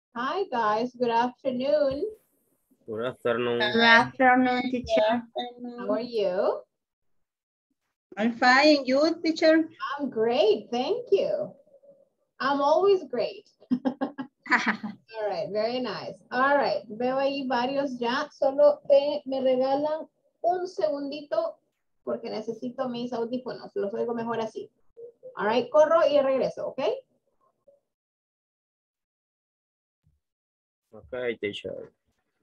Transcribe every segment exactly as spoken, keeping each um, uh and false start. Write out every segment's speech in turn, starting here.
Hi guys, good afternoon. Good afternoon. Good afternoon, teacher. How are you? I'm fine. You, teacher? I'm great, thank you. I'm always great. All right, very nice. All right, veo ahí varios ya. Solo te, me regalan un segundito porque necesito mis audífonos. Los oigo mejor así. All right, corro y regreso, ¿ok? Okay, teacher.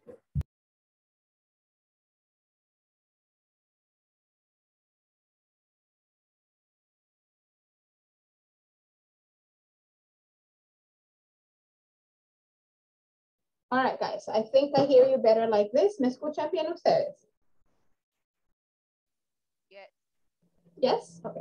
All right, guys, I think I hear you better like this. ¿Me escuchan bien ustedes? Yes. Yes? Okay.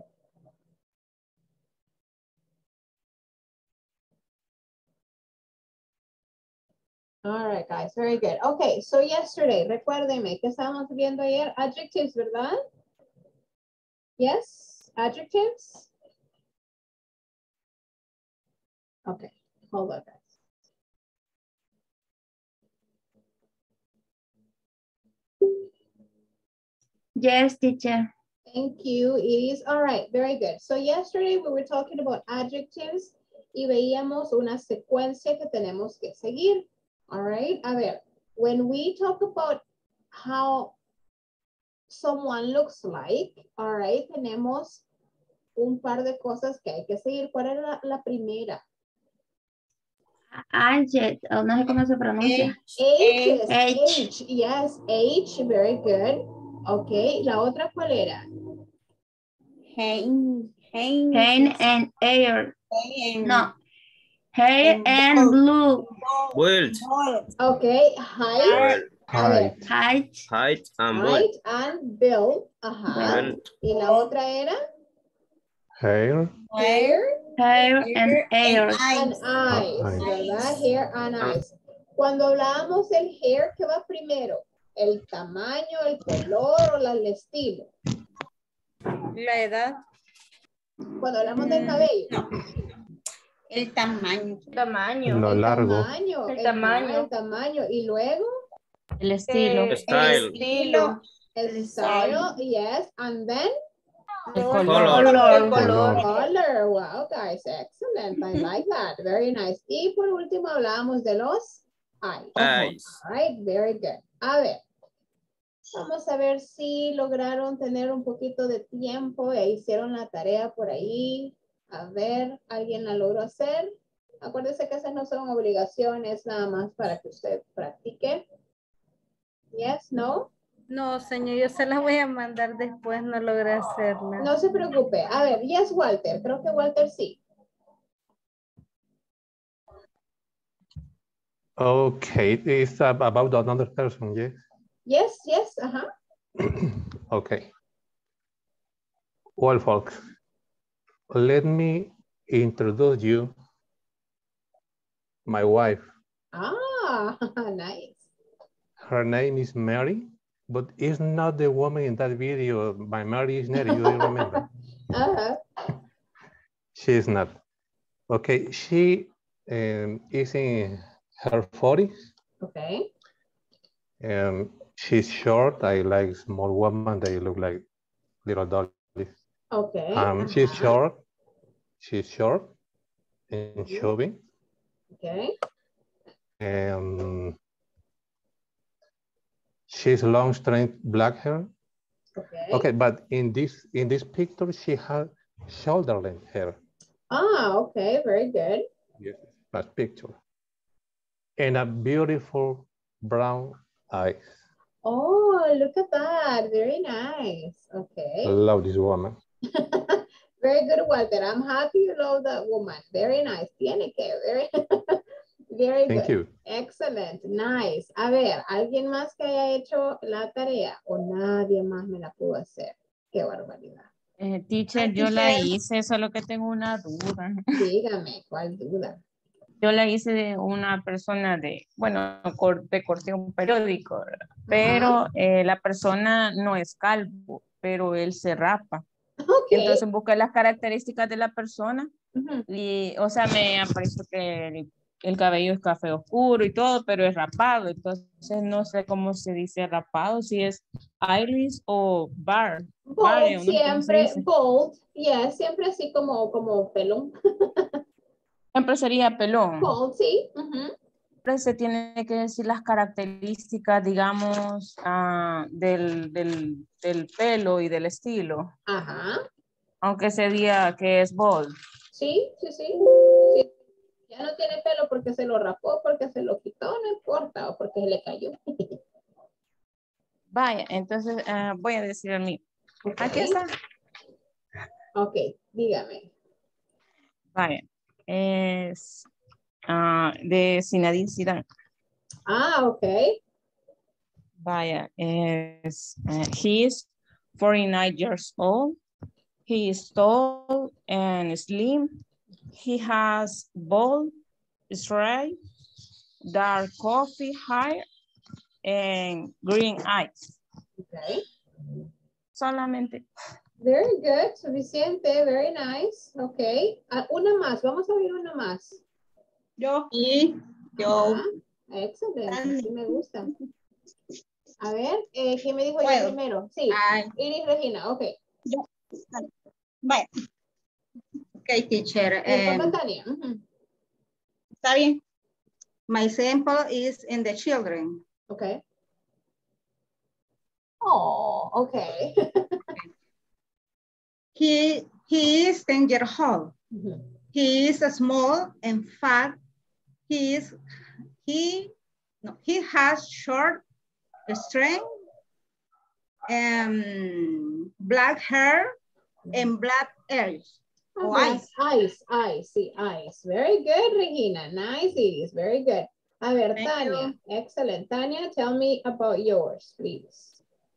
All right, guys, very good. Okay, so yesterday, recuérdenme que estábamos viendo ayer adjectives, ¿verdad? Yes, adjectives. Okay, hold on, guys. Yes, teacher. Thank you, Iris. All right, very good. So yesterday we were talking about adjectives y veíamos una secuencia que tenemos que seguir. All right, a ver, when we talk about how someone looks like, all right, tenemos un par de cosas que hay que seguir. ¿Cuál era la, la primera? Adject, oh, no sé cómo se pronuncia. H, is H. H, yes, H, very good. Okay, la otra ¿cuál era? Hein, hein, Hair and air. hein, No. Hair and and blue. Build, ball. Okay, height, a ver, Height. Height. height, and build. height and build. Ajá. Build. Y la otra era Hair. hair Hair and air. and eyes, eyes. ¿verdad? Hair and Ah. eyes. Cuando hablábamos del hair, ¿qué va primero? ¿El tamaño, el color o la- el estilo? La edad. Cuando hablamos del cabello. No. El tamaño. Tamaño. Lo El largo. tamaño. El el tamaño. El tamaño. Y luego El estilo. Eh, Style. El estilo. el style, yes. And then El Color. color. El color. color. Wow, guys, excellent. I like that. Very nice. Y por último hablamos de los eyes. Eyes. All right, very good. A ver, vamos a ver si lograron tener un poquito de tiempo e hicieron la tarea por ahí. A ver, ¿alguien la logró hacer? Acuérdense que esas no son obligaciones, nada más para que usted practique. Yes, no? No, señor, yo se las voy a mandar después, no logré hacerla. No se preocupe. A ver, yes, Walter. Creo que Walter sí. Okay, it's ab- about another person, yes? Yes, yes, ajá. Okay. Well, folks, let me introduce you my wife. Ah, nice. Her name is Mary, but it's not the woman in that video. My Mary is Neri, you remember? Uh-huh. She is not. Okay, she um, is in her forties. Okay. Um, she's short. I like small women. They look like little dollies. Okay. Um, she's ajá. short. She's short and chubby. Okay. Um, she's long, straight black hair. Okay. Okay, but in this in this picture, she has shoulder length hair. Ah, okay, very good. Yes, that picture. And a beautiful brown eyes. Oh, look at that. Very nice. Okay. Love this woman. Very good, Walter. I'm happy you love that woman. Very nice. Tiene que. Very, very Thank good. you. Excellent. Nice. A ver, ¿alguien más que haya hecho la tarea? O nadie más me la pudo hacer. Qué barbaridad. Eh, teacher, yo la hice, solo que tengo una duda. Dígame, ¿cuál duda? Yo la hice de una persona de, bueno, cor- de corte un periódico, ¿verdad? Pero eh, la persona no es calvo, pero él se rapa. Okay. Entonces busqué las características de la persona Ujú. y, o sea, me apareció que el el cabello es café oscuro y todo, pero es rapado. Entonces no sé cómo se dice rapado, si es iris o bar. Bold, Bare, ¿no? ¿Cómo se siempre, dice? bold, yeah, siempre así como, como pelón. Siempre sería pelón. Bold, sí. Ujú. Siempre se tiene que decir las características, digamos, ah, del, del, del pelo y del estilo. Ajá. Aunque se diga que es bold. Sí, sí, sí, sí. Ya no tiene pelo porque se lo rapó, porque se lo quitó, no importa, o porque se le cayó. Vaya, entonces ah, voy a decir a mí. Ok. Aquí está. Ok, dígame. Vaya. Es ah, de Zinedine Zidane. Ah, ok. Vaya, es, uh, he is forty-nine years old. He is tall and slim. He has bold, straight, dark coffee hair, and green eyes. Ok. Solamente. Very good, suficiente, very nice. Ok. Ah, una más, vamos a ver una más. Yo. Y yo. Ajá. Excelente, sí me gusta. A ver, eh, ¿quién me dijo yo ¿Puedo? primero? Sí, Ay, Iris Regina, ok. yo. Vaya. Ok, teacher. Y después em, Tania. Ujú. Está bien. My sample is in the children. Ok. Oh, ok. He, he is ten years old. Ujú. He is small and fat. He is, he, no, he has short, straight, um, black hair and black eyes. Ah, O black eyes. eyes, eyes, sí, eyes. Very good, Regina. Nice, Iris. Very good. A ver, Thank Tania. you. Excellent. Tania, tell me about yours, please.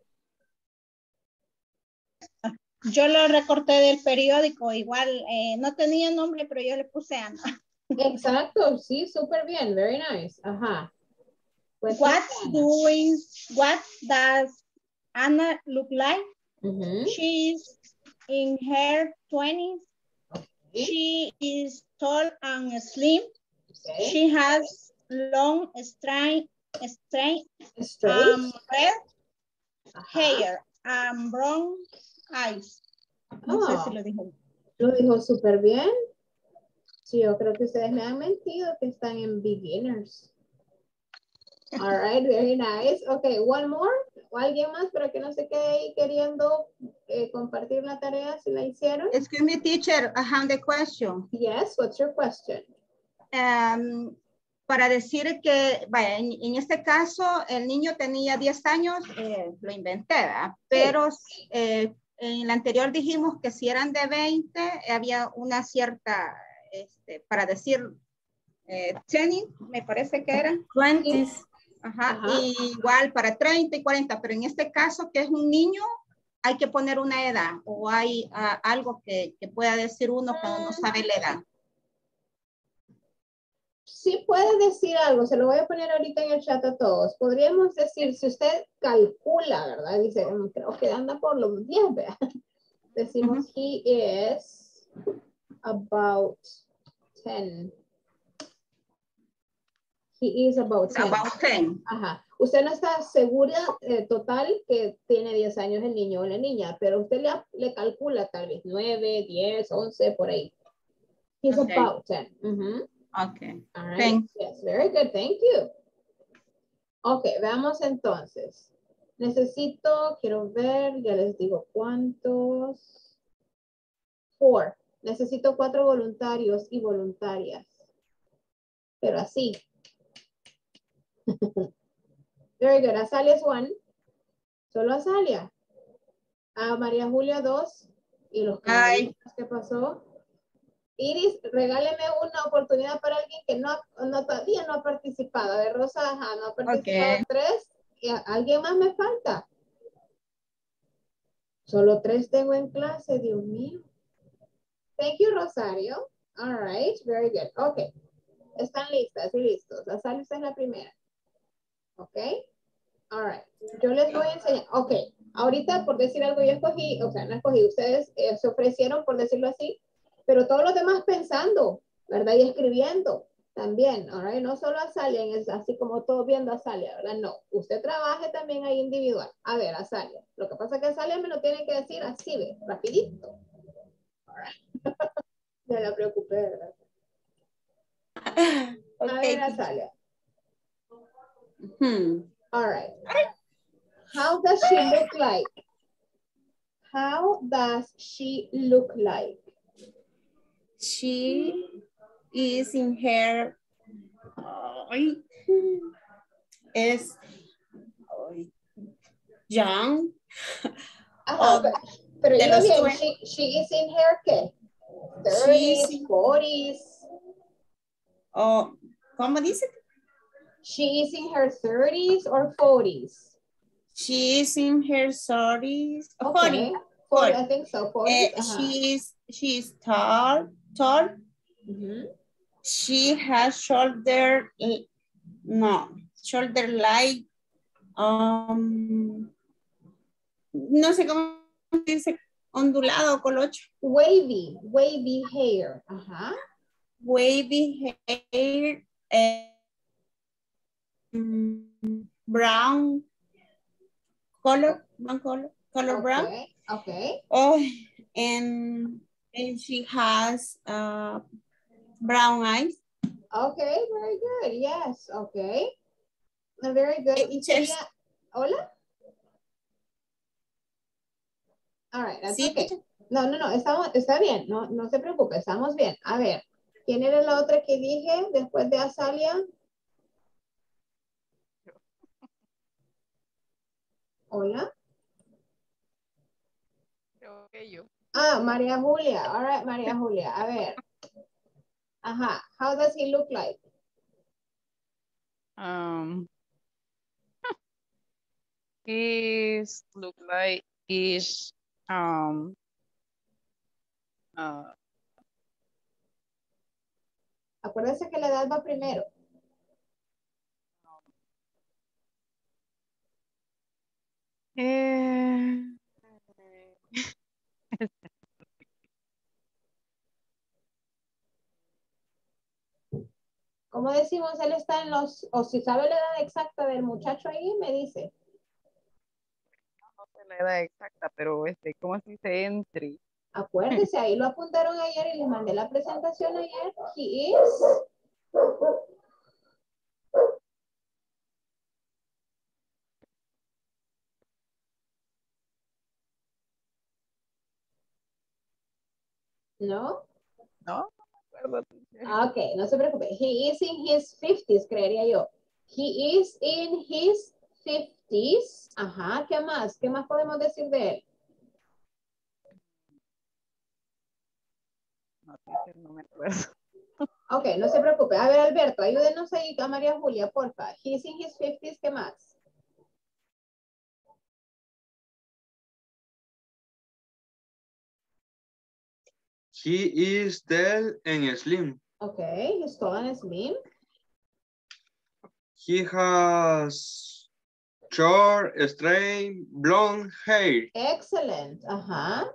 Yo lo recorté del periódico, igual eh, no tenía nombre, pero yo le puse Ana. Exacto, sí, súper bien. Very nice. Ajá. Pues, What's Ana. doing, what does Anna look like? Ujú. She's in her twenties. Okay. She is tall and slim. Okay. She has long, straight, straight, Straight. um, red Ajá. hair and brown eyes. No sé Oh, si lo dijo. lo dijo súper bien. Sí, yo creo que ustedes me han mentido que están en beginners. All right, very nice. Okay, one more. ¿O alguien más para que no se quede ahí queriendo eh, compartir la tarea si la hicieron? Excuse me, teacher, I have the question. Yes, what's your question? Um, para decir que, vaya, en, en este caso, el niño tenía diez años, eh, lo inventé, ¿verdad? Pero eh, en la anterior dijimos que si eran de veinte, había una cierta, este, para decir, eh, veinte, me parece que era. Twenties. Ajá, Ajá. y igual para treinta y cuarenta, pero en este caso que es un niño, hay que poner una edad o hay uh, algo que, que pueda decir uno cuando no sabe la edad. Sí puede decir algo, se lo voy a poner ahorita en el chat a todos. Podríamos decir, si usted calcula, ¿verdad? Dice, creo que anda por los diez, ¿verdad? Decimos, uh-huh. He is about ten. He is about ten. About ten. Ajá. Usted no está segura eh, total que tiene diez años el niño o la niña, pero usted le, le calcula tal vez nueve, diez, once, por ahí. He's okay. About ten. Uh-huh. Okay. All right. Thanks. Yes, very good. Thank you. Ok, veamos entonces. Necesito, quiero ver, ya les digo cuántos. Four. Necesito cuatro voluntarios y voluntarias. Pero así. Very good. Azalia es one. Solo Azalia. A María Julia dos. Y los que pasó. Iris, regáleme una oportunidad para alguien que no, no todavía no ha participado. A ver, Rosa, ajá, no ha participado okay. Tres. ¿Y a, alguien más me falta? Solo tres tengo en clase, Dios mío. Thank you, Rosario. All right, very good. Ok. Están listas y listos. La sal es la primera. Ok. All right. Yo les voy a enseñar. Ok. Ahorita, por decir algo, yo escogí, o sea, no escogí, ustedes eh, se ofrecieron, por decirlo así, pero todos los demás pensando, ¿verdad? Y escribiendo. También, all right? No solo Azalia, es así como todos viendo a Azalia, ¿verdad? No, usted trabaje también ahí individual. A ver, Azalia. Lo que pasa es que Azalia me lo tiene que decir así, ve, rapidito. All right. Me la preocupé, ¿verdad? Okay. A ver, Azalia. Hmm. All right. How does she look like? How does she look like? She is in her ay, es ay, young. Ajá, of pero, pero de diga los bien, twen- she, she is in her, ¿qué? She's thirties, in- forties. oh, ¿cómo dice? She is in her thirties or forties? She is in her thirties. Okay, forty. forty, forty. I think so, Uh, forties. Uh-huh. she is she is tall, tall. Mhm. She has shoulder, no, shoulder like, um, no sé cómo se dice, ondulado o colocho. Wavy, wavy hair. Ajá. Wavy hair, um, brown color, brown color, color brown. Okay, okay. Oh, and, and she has uh, brown eyes. Okay, very good. Yes, okay. Uh, Very good. Y Chest. sería, hola. All right, that's Sí, okay. No, no, no, estamos, está bien, no, no se preocupe, estamos bien. A ver, ¿quién era la otra que dije después de Azalia? Hola. Creo que yo. Ah, María Julia. All right, María Julia. A ver. Ajá. How does he look like? Um, His look like is um uh, Acuérdense que la edad va primero. eh, ¿Cómo decimos? Él está en los, o si sabe la edad exacta del muchacho ahí, me dice. no sé la edad exacta, pero este, ¿cómo se dice entry? Acuérdese, ahí lo apuntaron ayer y les mandé la presentación ayer. He is. ¿No? No, no me acuerdo. Ok, no se preocupe. He is in his fifties, creería yo. He is in his fifties. Ajá, ¿qué más? ¿Qué más podemos decir de él? No, teacher, no me acuerdo. Ok, no se preocupe. A ver, Alberto, ayúdenos ahí a María Julia, porfa. He's in his fifties, ¿qué más? He is tall and slim. Ok, he's tall and slim. He has short, straight, blonde hair Excellent. Ajá.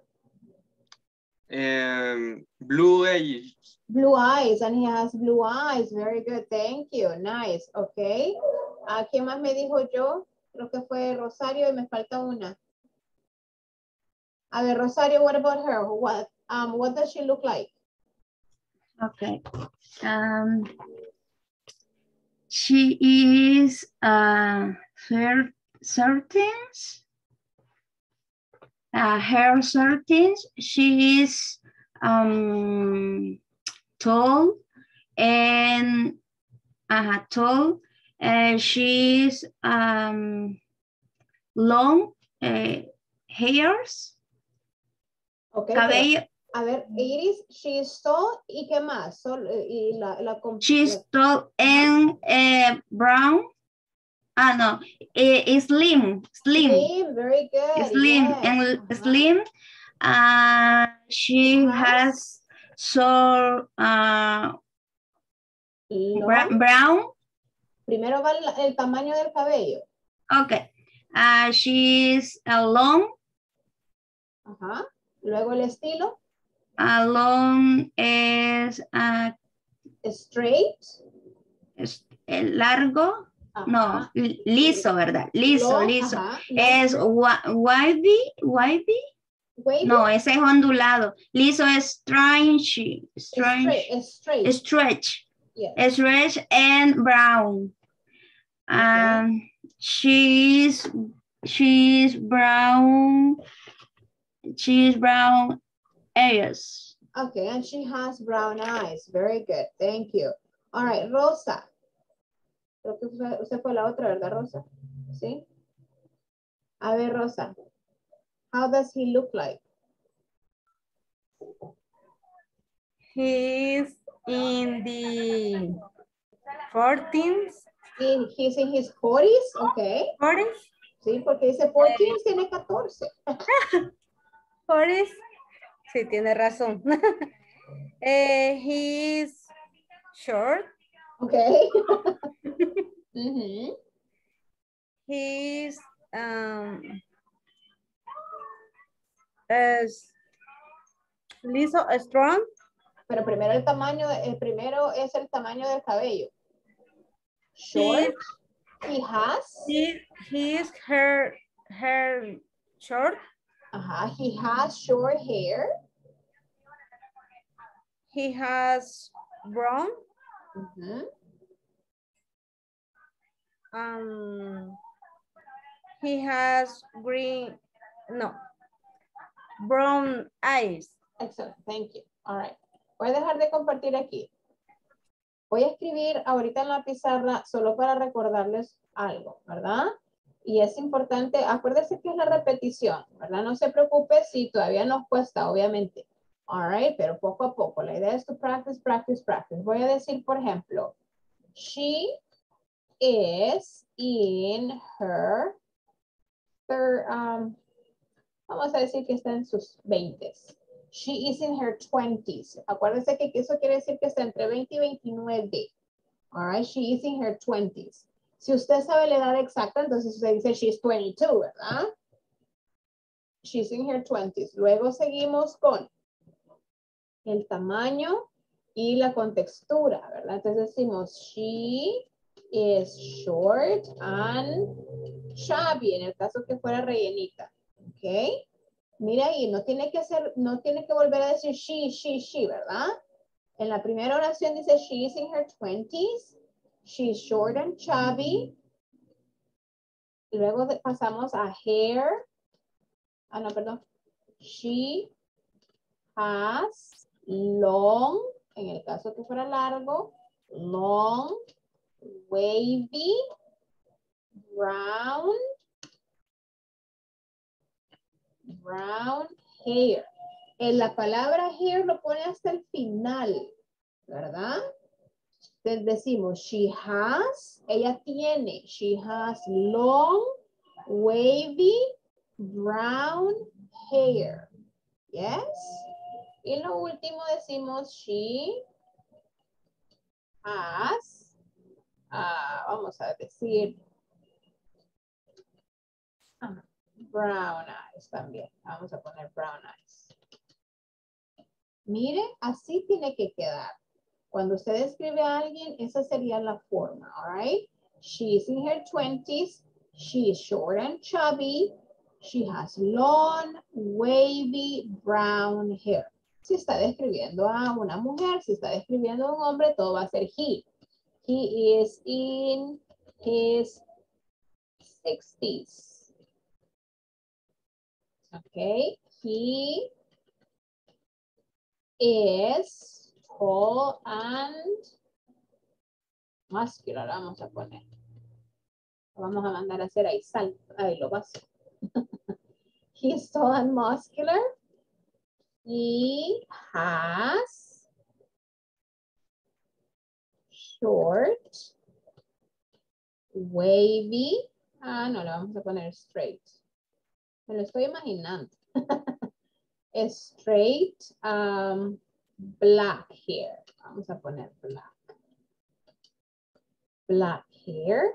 and blue eyes. Blue eyes, and he has blue eyes. Very good, thank you. Nice, ok. ¿A quién más me dijo yo? Creo que fue Rosario y me falta una. A ver, Rosario, what about her? What, um, what does she look like? Okay. Um, she is uh, her thirteens. Uh, her thirteens. She is um, tall and uh, tall. Uh, she is um, long uh, hairs. Okay, Cabello. pero, a ver, Iris, she is tall, ¿y qué más? Sol, y la, la, She's la, tall and uh, brown. Ah, no, eh, slim, slim. Slim, very good. Slim Yes. and Uh-huh. slim. Uh, she Uh-huh. has so uh, bra Long. brown. Primero va el, el tamaño del cabello. Okay. Uh, she's uh, long. Ajá. Luego el estilo. Uh, long is uh, Straight. es el largo, Ajá. no, li- liso, ¿verdad? Liso, Long, liso. ajá, long Es hair. wa- wavy, wavy. Wavy. No, ese es ondulado. Liso es strange, Straight, strange, straight. stretch, Yes. stretch and brown. Um, she's, she's brown, she's brown eyes. Okay, and she has brown eyes. Very good. Thank you. All right, Rosa. Creo que usted, usted fue la otra, ¿verdad, Rosa? Sí. A ver, Rosa. How does he look like? He's in the fourteens. He, he's in his forties, okay. forties. Sí, porque dice fourteen, tiene catorce. forties. Sí, tiene razón. eh, he's short. Okay. Mm-hmm. He's um es liso, strong. Pero primero el tamaño, el primero es el tamaño del cabello. Short. He, he has. He, his hair, hair short. Uh-huh. He has short hair. He has brown. Mm-hmm. Um, he has green, no, brown eyes. Excellent, thank you. All right. Voy a dejar de compartir aquí. Voy a escribir ahorita en la pizarra solo para recordarles algo, ¿verdad? Y es importante, acuérdense que es la repetición, ¿verdad? No se preocupe si todavía nos cuesta, obviamente. All right, pero poco a poco. La idea es to practice, practice, practice. Voy a decir, por ejemplo, she is in her, her um, vamos a decir que está en sus veintes. She is in her twenties. Acuérdense que eso quiere decir que está entre veinte y veintinueve. All right, she is in her twenties. Si usted sabe la edad exacta, entonces usted dice she's twenty-two, ¿verdad? She's in her twenties. Luego seguimos con el tamaño y la contextura, ¿verdad? Entonces decimos she is short and chubby, en el caso que fuera rellenita. ¿Ok? Mira ahí, no tiene que hacer, no tiene que volver a decir she, she, she, ¿verdad? En la primera oración dice she is in her twenties, she's short and chubby. Luego de, pasamos a hair. Ah, no, perdón. She has long, en el caso que fuera largo, long, wavy, brown, brown hair. En la palabra hair lo pone hasta el final, ¿verdad? Entonces decimos, she has, ella tiene, she has long, wavy, brown hair. Yes. Y lo último decimos, she has, uh, vamos a decir, uh, brown eyes también. Vamos a poner brown eyes. Mire, así tiene que quedar. Cuando usted escribe a alguien, esa sería la forma, all right? She's in her twenties. She's short and chubby. She has long, wavy, brown hair. Si está describiendo a una mujer, si está describiendo a un hombre, todo va a ser he. He is in his sixties. Okay, he is tall and muscular. Vamos a poner. Vamos a mandar a hacer ahí salto. Ahí lo vas. He's tall and muscular. He has short, wavy. Ah, no, le vamos a poner straight. Me lo estoy imaginando. Straight, um, black hair. Vamos a poner black. Black hair.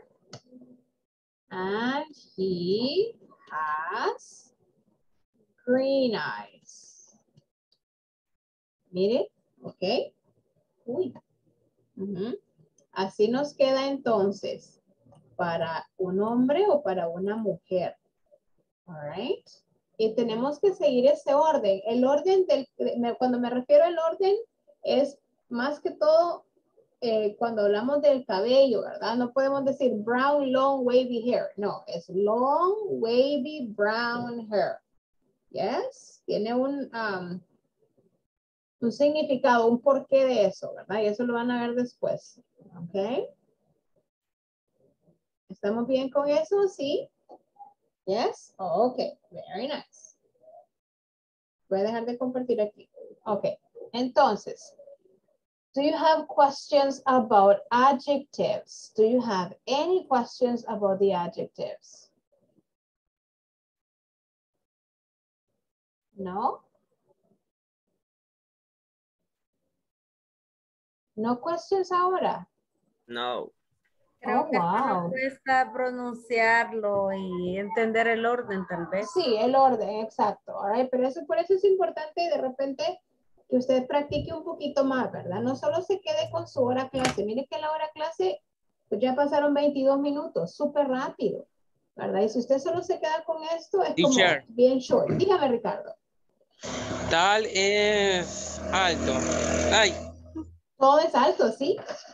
And he has green eyes. Mire, ok. Uy. Uh-huh. Así nos queda entonces para un hombre o para una mujer. All right. Y tenemos que seguir ese orden. El orden del, cuando me refiero al orden, es más que todo eh, cuando hablamos del cabello, ¿verdad? No podemos decir brown, long, wavy hair. No, es long, wavy, brown hair. Yes. Tiene un, um, un significado, un porqué de eso, ¿verdad? Y eso lo van a ver después. ¿Ok? ¿Estamos bien con eso? ¿Sí? Yes? Oh, ok. Very nice. Voy a dejar de compartir aquí. Ok. Entonces, do you have questions about adjectives? Do you have any questions about the adjectives? No? No questions ahora? No. Creo Oh, que solo wow. cuesta pronunciarlo y entender el orden, tal vez. Sí, el orden, exacto. All right, pero eso, por eso es importante de repente que usted practique un poquito más, ¿verdad? No solo se quede con su hora clase. Mire que la hora clase, pues ya pasaron veintidós minutos, súper rápido, ¿verdad? Y si usted solo se queda con esto, es Teacher. como bien short. Dígame, Ricardo. Tal es alto. Ay, Todo es alto, ¿sí?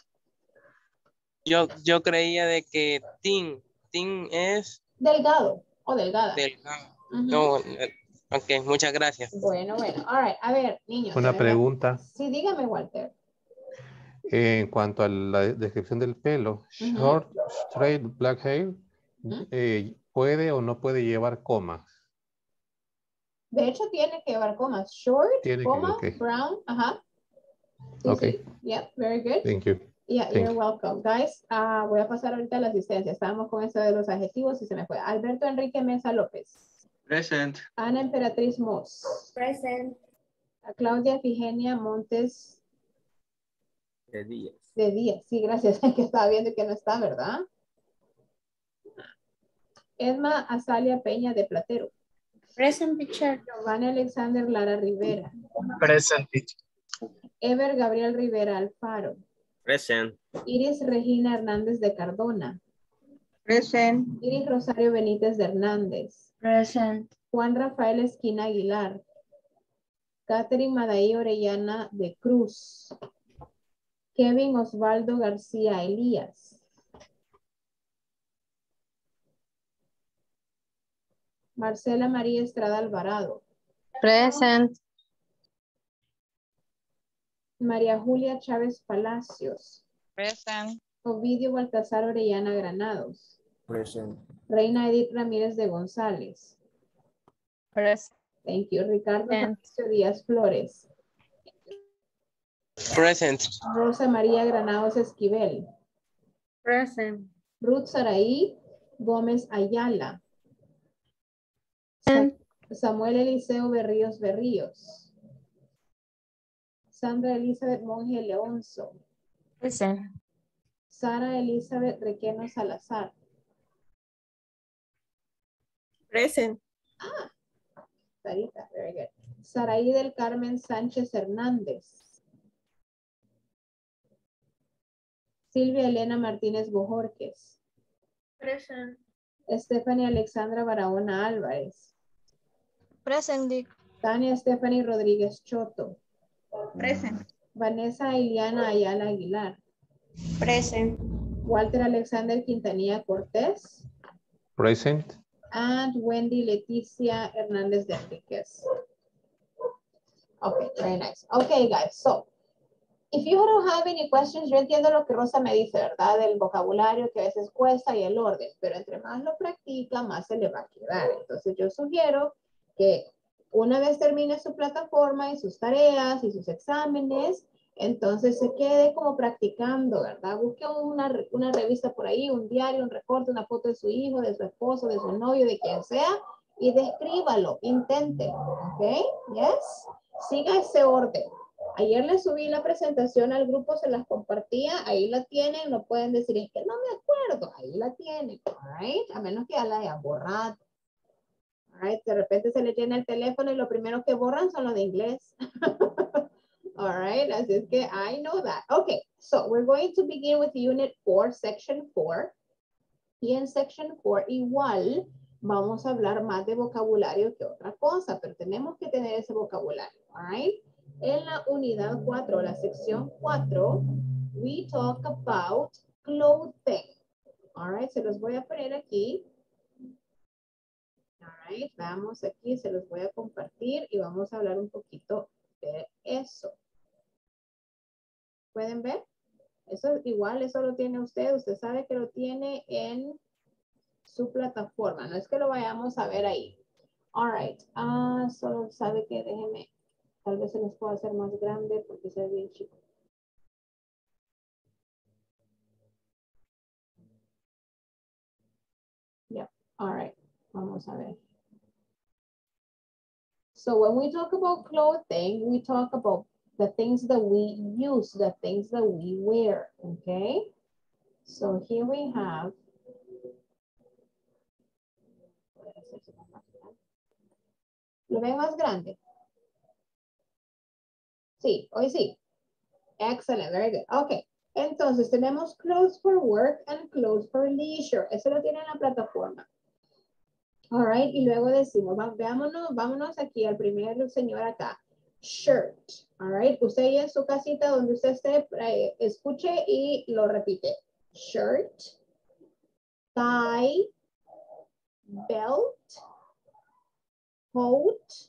yo, yo creía de que tin, tin es Delgado o delgada. delgado. Ujú. No, eh, ok, muchas gracias. Bueno, bueno. All right. A ver, niños. Una de verdad. pregunta. Sí, dígame, Walter. En cuanto a la descripción del pelo, Ujú. short, straight, black hair, Ujú. eh, ¿puede o no puede llevar comas? De hecho, tiene que llevar comas. Short, Tiene que, coma, ok. brown, ajá. Sí, Ok. sí. Yeah, very good. Thank you. Yeah, Thank you're you. welcome. Guys, ah, voy a pasar ahorita a la asistencia. Estábamos con eso de los adjetivos y se me fue. Alberto Enrique Mesa López. Present. Ana Emperatriz Moss. Present. Claudia Figenia Montes De días. de Díaz. Sí, gracias. Que estaba viendo que no está, ¿verdad? Edma Azalia Peña de Platero. Present, teacher. Giovanni Alexander Lara Rivera. Present. Ever Gabriel Rivera Alfaro. Present. Iris Regina Hernández de Cardona. Present. Iris Rosario Benítez de Hernández. Present. Juan Rafael Esquina Aguilar. Catherine Madaí Orellana de Cruz. Kevin Osvaldo García Elías. Marcela María Estrada Alvarado. Present. María Julia Chávez Palacios. Present. Ovidio Baltasar Orellana Granados. Present. Reina Edith Ramírez de González. Present. Thank you. Ricardo Present. Fabricio Díaz Flores. Present. Rosa María Granados Esquivel. Present. Ruth Saraí Gómez Ayala. Sa- Present. Samuel Eliseo Berríos Berríos. Sandra Elizabeth Monge Leonzo. Present. Sara Elizabeth Requeno Salazar. Present. Sarita, very good. Saraí del Carmen Sánchez Hernández. Silvia Elena Martínez Bojorques. Present. Stephanie Alexandra Barahona Álvarez. Present. Tania Stephanie Rodríguez Choto. Present. Vanessa Iliana Ayala Aguilar. Present. Walter Alexander Quintanilla Cortés. Present. And Wendy Leticia Hernández de Enriquez. Okay, very nice. Okay, guys, so if you don't have any questions, yo entiendo lo que Rosa me dice, ¿verdad? Del vocabulario que a veces cuesta y el orden, pero entre más lo practica, más se le va a quedar. Entonces yo sugiero que una vez termine su plataforma y sus tareas y sus exámenes, entonces se quede como practicando, ¿verdad? Busque una, una revista por ahí, un diario, un recorte, una foto de su hijo, de su esposo, de su novio, de quien sea, y descríbalo, inténtelo, ¿ok? Yes. Siga ese orden. Ayer les subí la presentación al grupo, se las compartía, ahí la tienen, no pueden decir, es que no me acuerdo, ahí la tienen, all right? A menos que ya la hayan borrado. All right? De repente se le llena el teléfono y lo primero que borran son los de inglés. All right, así es que I know that. Okay, So we're going to begin with unit four, section four. Y en section four igual vamos a hablar más de vocabulario que otra cosa, pero tenemos que tener ese vocabulario, all right? En la unidad cuatro, la sección cuatro, we talk about clothing. All right, se los voy a poner aquí. All right, vamos aquí, se los voy a compartir y vamos a hablar un poquito de eso. ¿Pueden ver? Eso igual, eso lo tiene usted. Usted sabe que lo tiene en su plataforma. No es que lo vayamos a ver ahí. All right. Ah, solo sabe que déjeme. Tal vez se los pueda hacer más grande porque se ve bien chico. Yeah. All right. Vamos a ver. So when we talk about clothing, we talk about the things that we use, the things that we wear, okay? So here we have, ¿lo ven más grande? Sí, hoy sí. Excellent, very good. Okay, entonces tenemos clothes for work and clothes for leisure. Eso lo tiene en la plataforma. All right, y luego decimos, va, veámonos, vámonos aquí al primer señor acá. Shirt, all right. Usted ahí en su casita donde usted esté, eh, escuche y lo repite. Shirt, tie, belt, coat,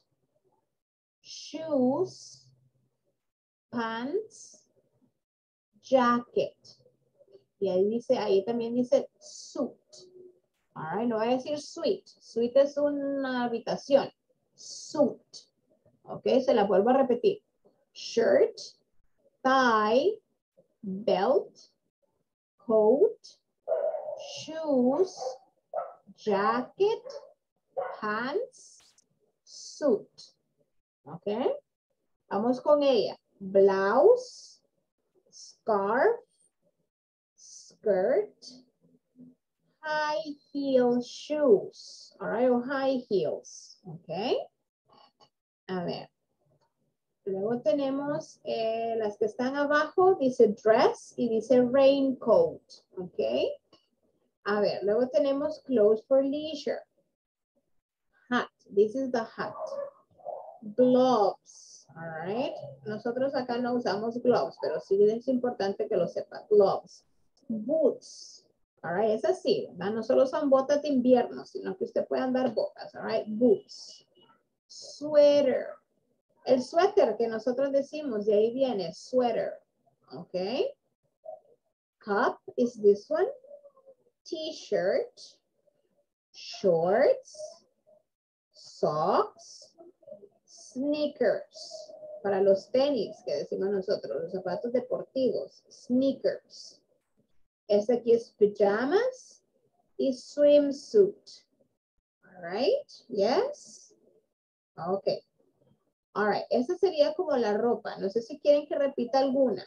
shoes, pants, jacket. Y ahí dice, ahí también dice suit. All right, no voy a decir suite. Suite es una habitación. Suit. Ok, se la vuelvo a repetir. Shirt, tie, belt, coat, shoes, jacket, pants, suit. Ok, vamos con ella. Blouse, scarf, skirt, high heel shoes. All right, o high heels. Ok. A ver, luego tenemos eh, las que están abajo, dice dress y dice raincoat, ¿ok? A ver, luego tenemos clothes for leisure. Hat, this is the hat. Gloves, all right? Nosotros acá no usamos gloves, pero sí es importante que lo sepa. Gloves. Boots, all right? Es así, ¿verdad? No solo son botas de invierno, sino que usted puede andar botas, all right? Boots. Sweater. El suéter que nosotros decimos, de ahí viene sweater. Ok. Cup is this one. T-shirt. Shorts. Socks. Sneakers. Para los tenis que decimos nosotros, los zapatos deportivos. Sneakers. Este aquí es pajamas y swimsuit. All right. Yes. Ok. All right. Esa sería como la ropa. No sé si quieren que repita alguna.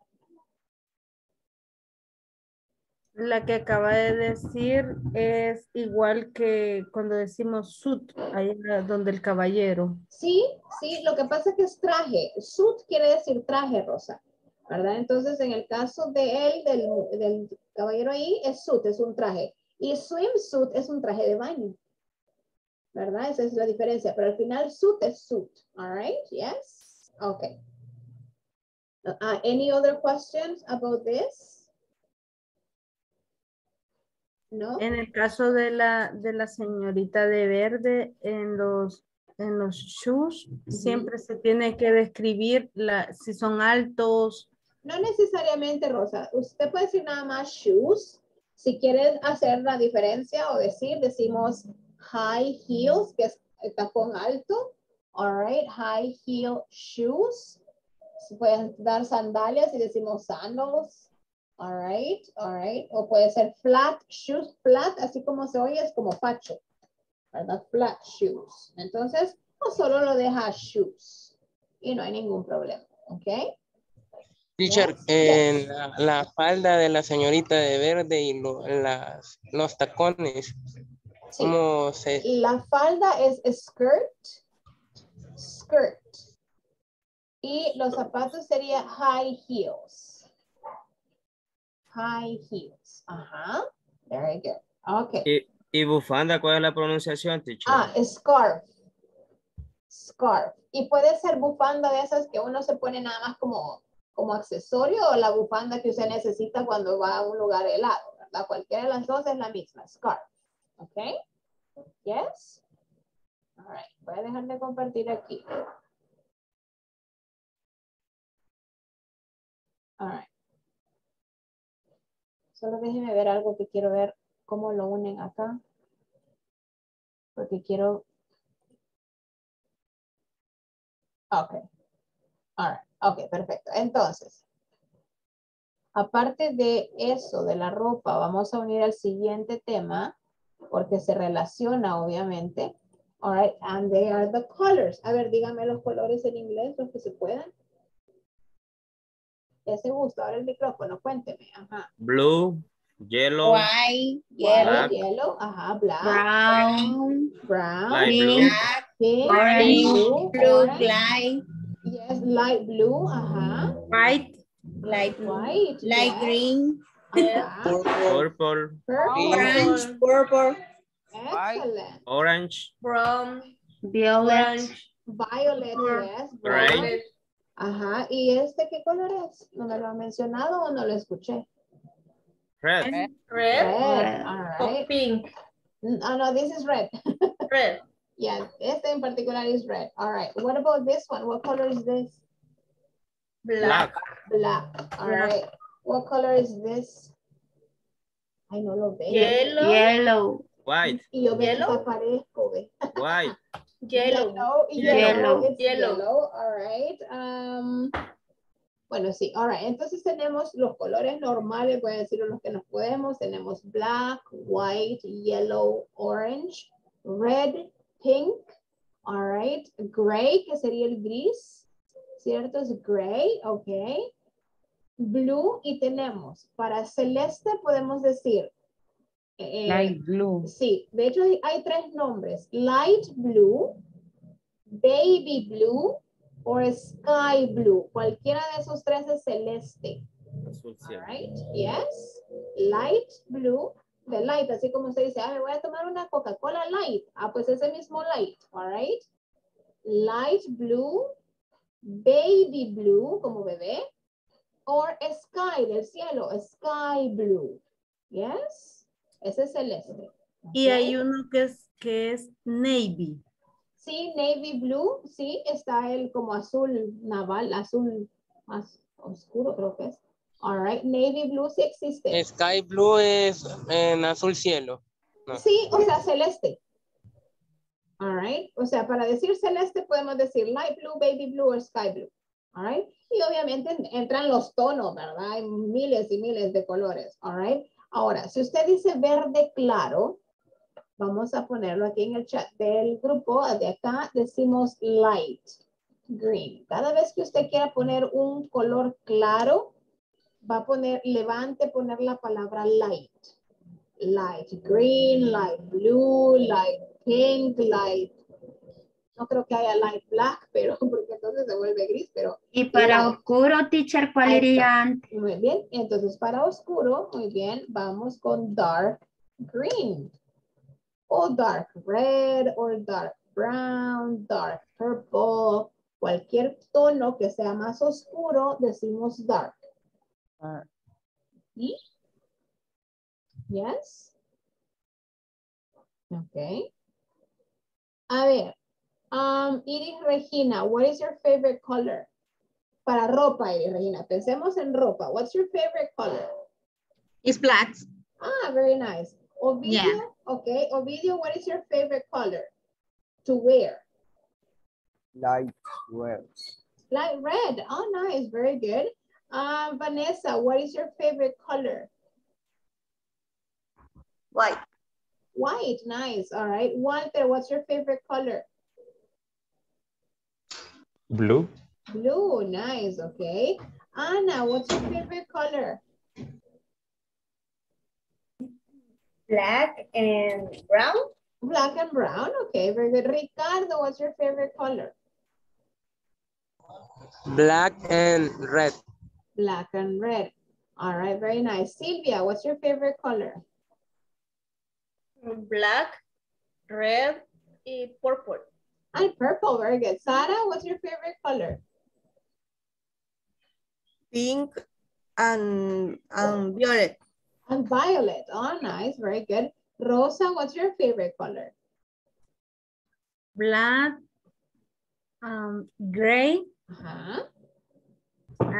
La que acaba de decir es igual que cuando decimos suit, ahí donde el caballero. Sí, sí. Lo que pasa es que es traje. Suit quiere decir traje, Rosa. ¿Verdad? Entonces, en el caso de él, del, del caballero ahí, es suit, es un traje. Y swimsuit es un traje de baño. ¿Verdad? Esa es la diferencia. Pero al final, suit es suit. All right? Yes? Okay. Uh, any other questions about this? No? En el caso de la, de la señorita de verde, en los, en los shoes, uh-huh. Siempre se tiene que describir la, si son altos. No necesariamente, Rosa. Usted puede decir nada más shoes. Si quieres hacer la diferencia o decir, decimos high heels, que es el tacón alto. All right, high heel shoes. Se pueden dar sandalias y decimos sandals. All right, all right. O puede ser flat shoes. Flat, así como se oye, es como facho. ¿Verdad? Flat shoes. Entonces, no solo lo deja shoes. Y no hay ningún problema. ¿Ok? Teacher, Yes. en Yes. la, la falda de la señorita de verde y lo, las, los tacones, Sí. ¿cómo se...? La falda es skirt. Skirt. Y los zapatos sería high heels. high heels. Ajá, very good. Okay. ¿Y, y bufanda cuál es la pronunciación, teacher? Ah, scarf. Scarf. Y puede ser bufanda de esas que uno se pone nada más como, como accesorio o la bufanda que usted necesita cuando va a un lugar helado, ¿verdad? Cualquiera de las dos es la misma, scarf. ¿Ok? Yes. All right. Voy a dejar de compartir aquí. All right. Solo déjenme ver algo que quiero ver cómo lo unen acá. Porque quiero... Ok. All right. Ok, perfecto. Entonces, aparte de eso, de la ropa, vamos a unir al siguiente tema, porque se relaciona, obviamente. All right, and they are the colors. A ver, díganme los colores en inglés, los que se puedan. Ese gusto, ahora el micrófono, cuénteme. Ajá. Blue, yellow, White, White, yellow, yellow, ajá, black, Brown, brown, light blue, pink, pink, orange, blue, blue, orange, light, yes, light blue, ajá, white, light blue, white, light yes, green, ajá, Purple, purple, purple, orange, purple, excellent, orange, Brown, violet, orange, violet, purple, yes, gray, brown, ajá, ¿y este qué color es? ¿No me lo han mencionado o no lo escuché? red, red, Red, red, all o right. pink, Oh, no, this is red. red, Yeah, este in particular is red. All right, what about this one? What color is this? black, Black, all Black. right. What color is this? Ay, no lo veo. yellow, yellow, white, Y yo me Yellow. desaparezco, ve. white, yellow, Yellow, yellow, Yellow. it's Yellow. yellow, all right. Um, bueno, sí, all right. Entonces tenemos los colores normales, voy a decir los que nos podemos. Tenemos black, white, yellow, orange, red, pink, all right. Gray, que sería el gris, ¿cierto? Es gray, ok. Blue, y tenemos, para celeste podemos decir, eh, light blue, sí, de hecho hay, hay tres nombres, light blue, baby blue o sky blue. Cualquiera de esos tres es celeste. azul All cielo. right, yes. Light blue, de light, así como usted dice, ah, me voy a tomar una Coca-Cola light. Ah, pues ese mismo light, all right. Light blue, baby blue, como bebé, or sky, del cielo, sky blue. Yes, ese es celeste. y Ok. hay uno que es, que es navy, Sí, navy blue, sí, está el como azul naval, azul más oscuro creo que es. All right, navy blue sí existe. Sky blue es en azul cielo. No. Sí, o sea, celeste. All right, o sea, para decir celeste podemos decir light blue, baby blue o sky blue. All right, y obviamente entran los tonos, ¿verdad? Hay miles y miles de colores. All right, ahora, si usted dice verde claro, vamos a ponerlo aquí en el chat del grupo. De acá decimos light green. Cada vez que usted quiera poner un color claro, va a poner, levante, poner la palabra light. Light green, light blue, light pink, light. No creo que haya light black, pero porque entonces se vuelve gris, pero. y para light. oscuro, teacher, ¿cuál Ahí iría está. antes? Muy bien, entonces para oscuro, muy bien, vamos con dark green. O dark red, or dark brown, dark purple, cualquier tono que sea más oscuro, decimos dark. ah, ¿Sí? Yes. Okay. A ver, um, Iris Regina, what is your favorite color? Para ropa, Iris Regina, pensemos en ropa. What's your favorite color? It's black. Ah, very nice. Ovidio, Yeah. okay. Ovidio, what is your favorite color to wear? Light red. Light red. Oh, nice. Very good. Um, Vanessa, what is your favorite color? White. White. Nice. All right. Walter, what's your favorite color? Blue. Blue. Nice. Okay. Anna, what's your favorite color? black and brown. Black and brown. Okay. Very good. Ricardo, what's your favorite color? Black and red. Black and red. All right, very nice. Silvia, what's your favorite color? Black, red, y purple. And purple, very good. Sarah, what's your favorite color? Pink and, and violet. And violet. Oh, nice, very good. Rosa, what's your favorite color? Black, um, gray, Uh-huh. um,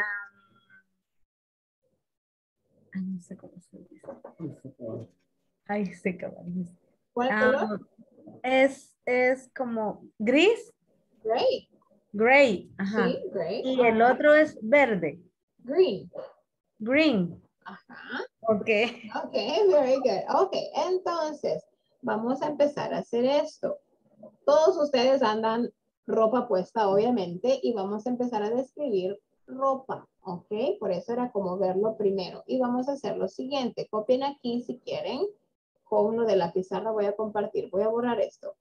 ay, no sé cómo se dice. Ay, sé qué va. ¿Cuál Ah, color? es, es como gris, Gray. gray, ajá. Sí, gray. Y el otro es verde, Green. green. Ajá. Ok. Ok, very good. Ok, entonces vamos a empezar a hacer esto. Todos ustedes andan ropa puesta, obviamente, y vamos a empezar a describir ropa, ¿ok? Por eso era como verlo primero. Y vamos a hacer lo siguiente. Copien aquí si quieren. Con uno de la pizarra voy a compartir. Voy a borrar esto.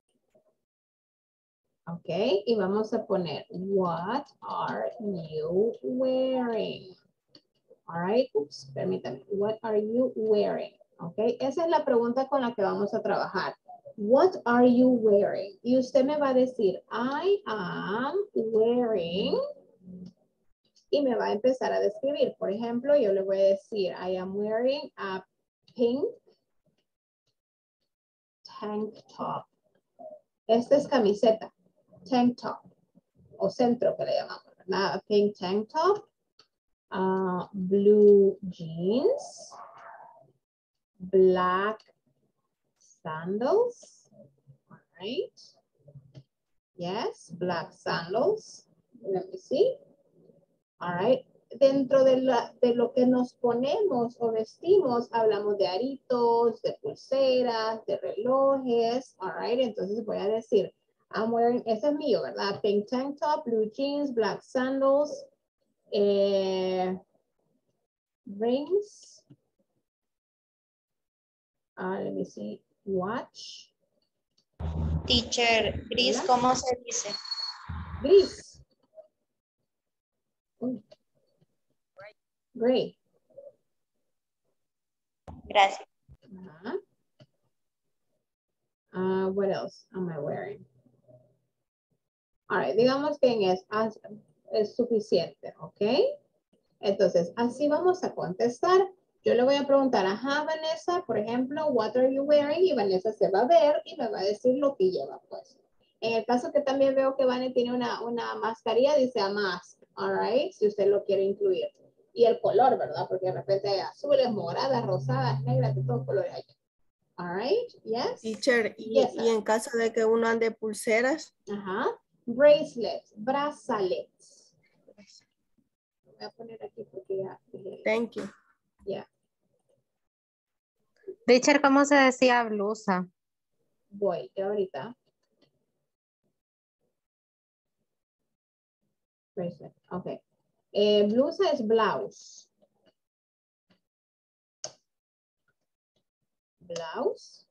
Ok, y vamos a poner, what are you wearing? All right, oops, permítame. What are you wearing? Ok, esa es la pregunta con la que vamos a trabajar. What are you wearing? Y usted me va a decir, I am wearing. Y me va a empezar a describir. Por ejemplo, yo le voy a decir, I am wearing a pink tank top. Esta es camiseta. Tank top. O centro que le llamamos. ¿Verdad? A pink tank top. Uh, blue jeans. Black sandals. All right. Yes, black sandals. Let me see. All right. Dentro de, la, de lo que nos ponemos o vestimos, hablamos de aritos, de pulseras, de relojes. All right. Entonces voy a decir, I'm wearing, ese es mío, ¿verdad? Pink tank top, blue jeans, black sandals, eh, rings. Uh, let me see. Watch. Teacher, gris, ¿Hola? ¿cómo se dice? Gris. Uy. Gray. Gracias. Uh-huh. Uh, what else am I wearing? All right, digamos que en es, es suficiente, ¿ok? Entonces, así vamos a contestar. Yo le voy a preguntar, ajá, Vanessa, por ejemplo, what are you wearing? Y Vanessa se va a ver y me va a decir lo que lleva puesto. En el caso que también veo que Vanessa tiene una, una mascarilla, dice a mask, all right, si usted lo quiere incluir. Y el color, ¿verdad? Porque de repente hay azules, moradas, rosadas, negras, de todos colores hay. All right, yes. Teacher, y, Yes, y en caso de que uno ande pulseras. Ajá. Bracelets, brazalets. Voy a poner aquí porque ya. Thank you. Ya. Teacher, ¿cómo se decía blusa? Voy, ya ahorita. Bracelet, ok. Eh, blusa es blouse. Blouse.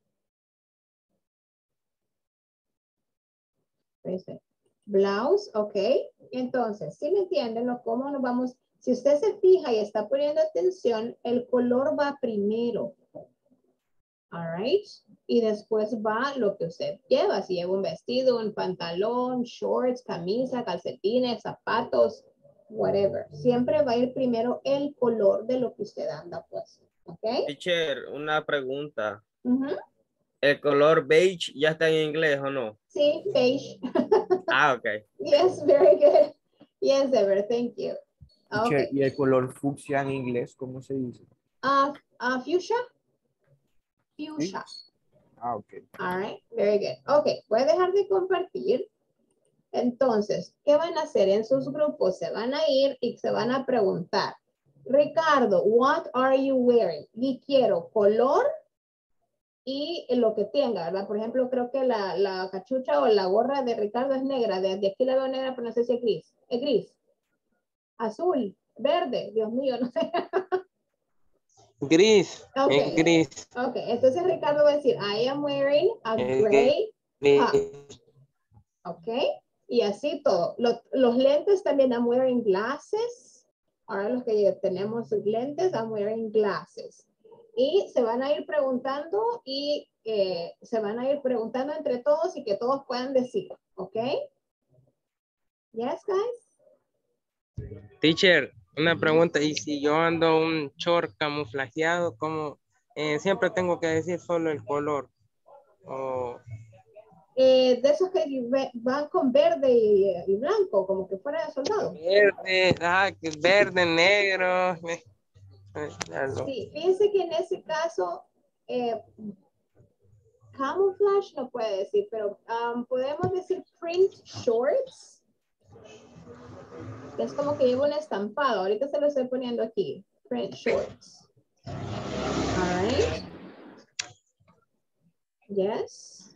Bracelet. Blouse, ok. Entonces, si me entienden, ¿no? ¿Cómo nos vamos? Si usted se fija y está poniendo atención, el color va primero. All right. Y después va lo que usted lleva. Si lleva un vestido, un pantalón, shorts, camisa, calcetines, zapatos, whatever. Siempre va a ir primero el color de lo que usted anda puesto. ¿Ok? Teacher, una pregunta. Uh-huh. ¿El color beige ya está en inglés o no? Sí, beige. Ah, ok. Yes, very good. Yes, Ever, thank you. Teacher, Okay. ¿y el color fucsia en inglés cómo se dice? Uh, uh, fuchsia? Fuchsia. Ah, ok. All right, very good. Ok, voy a dejar de compartir. Entonces, ¿qué van a hacer en sus grupos? Se van a ir y se van a preguntar. Ricardo, what are you wearing? Y quiero color y lo que tenga, ¿verdad? Por ejemplo, creo que la, la cachucha o la gorra de Ricardo es negra. De, de aquí la veo negra, pero no sé si es gris. Es gris. Azul, verde, Dios mío, no sé. Gris, Okay. es gris. Ok, entonces Ricardo va a decir, I am wearing a Es gray gris. top. Ok, y así todo. Los, los lentes también, I'm wearing glasses. Ahora los que tenemos lentes, I'm wearing glasses. Y se van a ir preguntando y eh, se van a ir preguntando entre todos y que todos puedan decir, ¿ok? Yes, guys? Teacher, una pregunta, y si yo ando un short camuflajeado, ¿cómo? Eh, siempre tengo que decir solo el color. O Eh, de esos que ve- van con verde y, y blanco, como que fuera de soldado. verde, ah, que verde, negro. eh, eh, ya lo- Sí, fíjense que en ese caso, eh, camouflage no puede decir, pero um, podemos decir print shorts. Es como que lleva un estampado. Ahorita se lo estoy poniendo aquí. Print shorts. All right. Yes.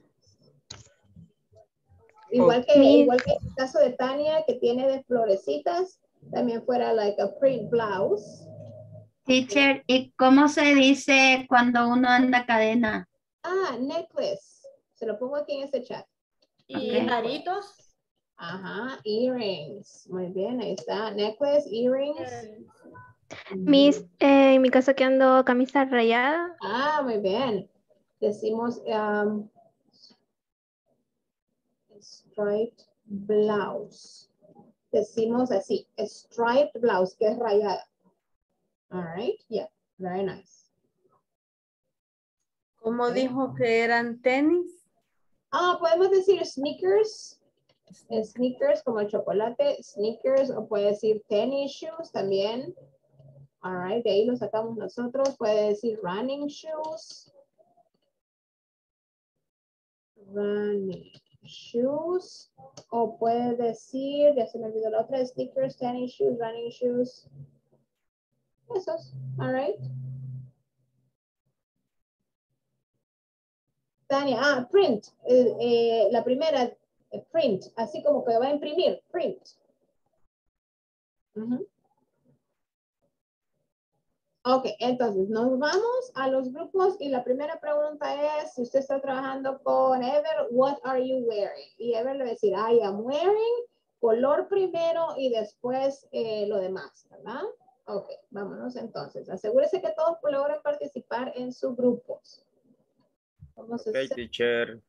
Igual que, Miss, igual que el caso de Tania, que tiene de florecitas, también fuera like a print blouse. Teacher, ¿y cómo se dice cuando uno anda cadena? Ah, necklace. Se lo pongo aquí en este chat. ¿Y Ok. aritos? Ajá, earrings. Muy bien, ahí está. Necklace, earrings. Miss, eh, en mi caso que ando camisa rayada. Ah, muy bien. Decimos um, striped blouse. Decimos así, striped blouse, que es rayada. All right, yeah, very nice. ¿Cómo dijo que eran tenis? Ah, podemos decir sneakers. Sneakers como el chocolate, sneakers, o puede decir tennis shoes también. All right, de ahí lo sacamos nosotros. Puede decir running shoes. Running shoes. O puede decir, ya se me olvidó la otra, sneakers, tennis shoes, running shoes. Esos, all right. Tania, ah, print. Eh, eh, la primera, eh, print, así como que va a imprimir, print. Ujú. Ok, entonces nos vamos a los grupos y la primera pregunta es, si usted está trabajando con Ever, what are you wearing? Y Ever le va a decir, I am wearing, color primero y después eh, lo demás, ¿verdad? Ok, vámonos entonces. Asegúrese que todos logren participar en sus grupos. Vamos a Ok, hacer- teacher.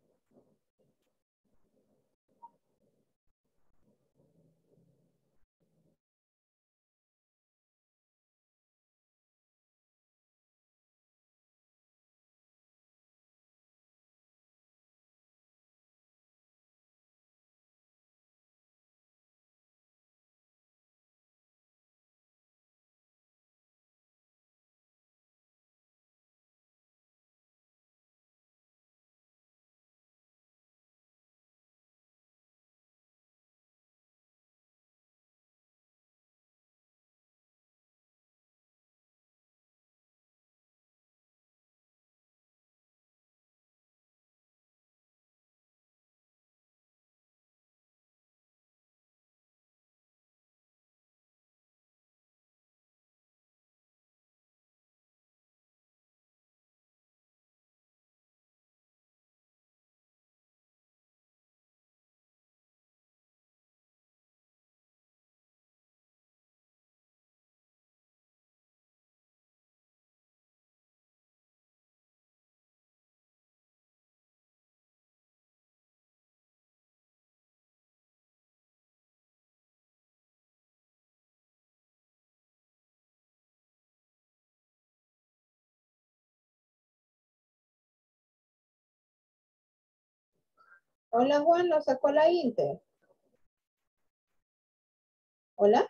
Hola Juan, lo sacó la Inter. Hola.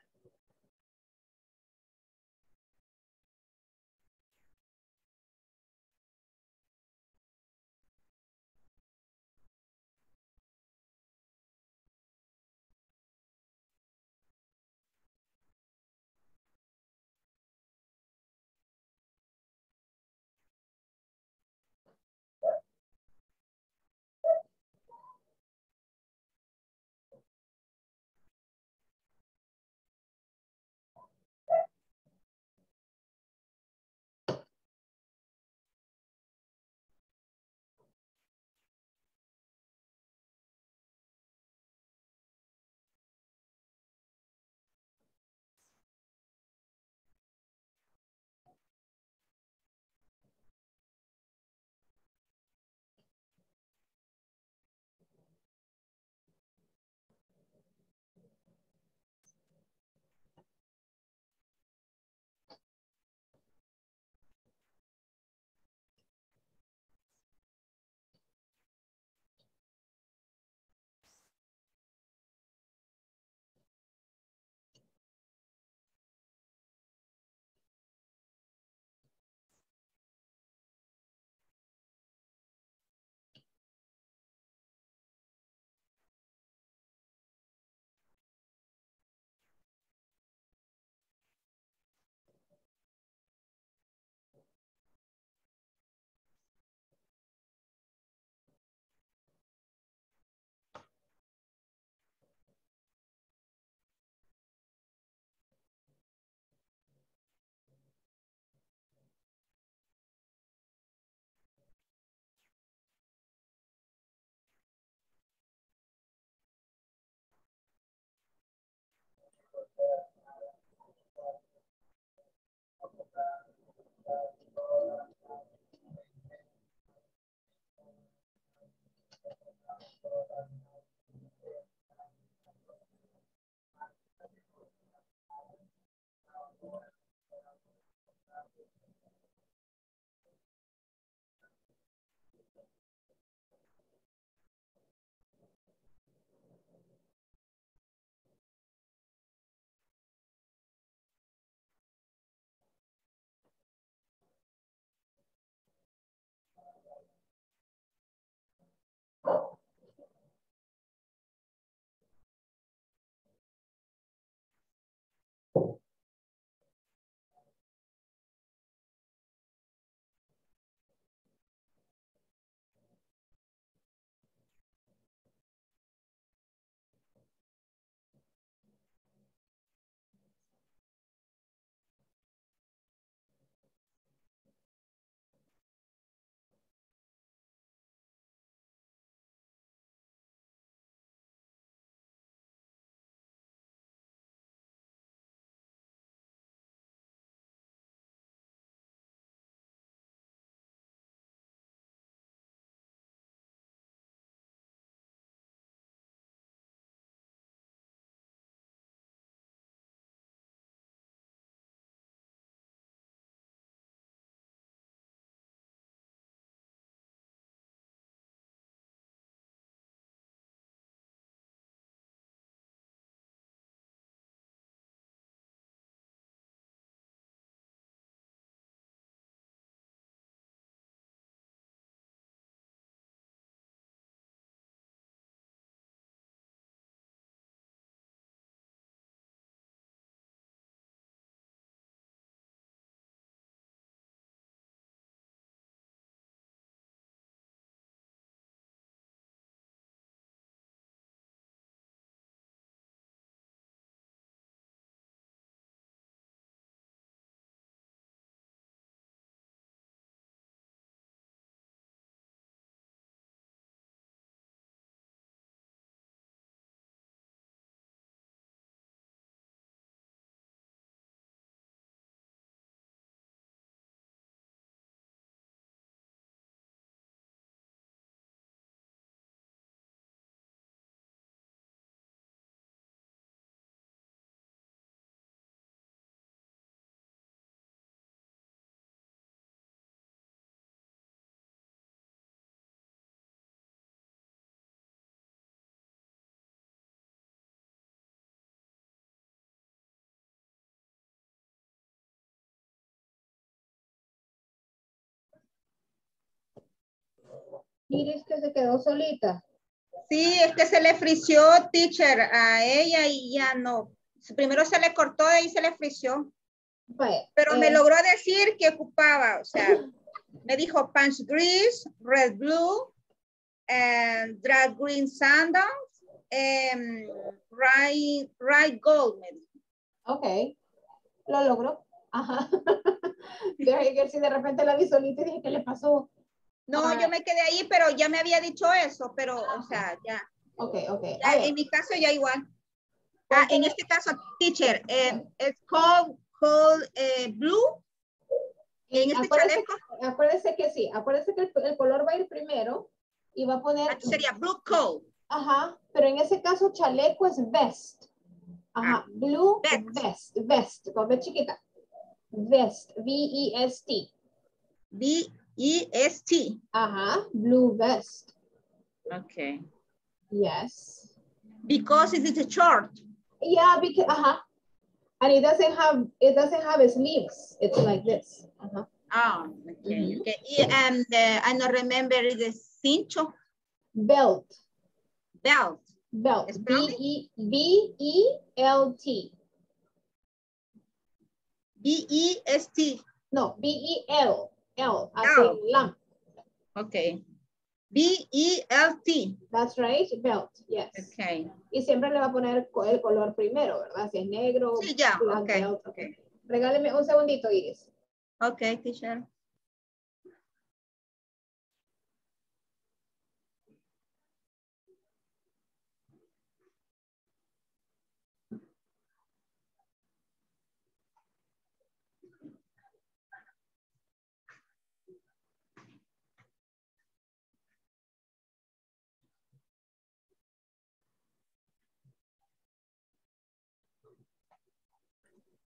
Iris que se quedó solita. Sí, es que se le frició, teacher, a ella y ya no. Primero se le cortó y ahí se le frició. Vaya, Pero eh, me logró decir que ocupaba, o sea, me dijo punch grease, red blue, and drag green sandals, and right, right gold. Me dijo. Ok, lo logró. Ajá. Very good. Si de repente la vi solita y dije, ¿qué le pasó? No, Ah, yo me quedé ahí, pero ya me había dicho eso, pero, o sea, ya. Ok, ok. Ya, A ver, en mi caso ya igual. Ah, en este caso, teacher, eh, es called, called eh, blue. En este acuérdese, chaleco. acuérdese que sí, acuérdese que el, el color va a ir primero y va a poner... Ah, sería blue coat. Ajá, pero en ese caso chaleco es vest. Ajá, Ah, blue vest. vest, vest, con B chiquita. Vest, V E S T. V E S T. Ajá, blue vest. Okay. Yes. Because it is a short. Yeah, because, uh-huh. And it doesn't have, it doesn't have sleeves. It's like this. Uh-huh. Ah, okay. Mm-hmm. Okay. And uh, I don't remember the cincho. Belt. Belt. Belt. B Spell it? E B E L T. B E S T. No, B E L. L. As L. in lamp. Okay. B E L T. That's right, belt, yes. Okay. Y siempre le va a poner co- el color primero, ¿verdad? Si es negro, Sí, ya, black okay. belt. Okay. Regáleme un segundito, Iris. Okay, teacher.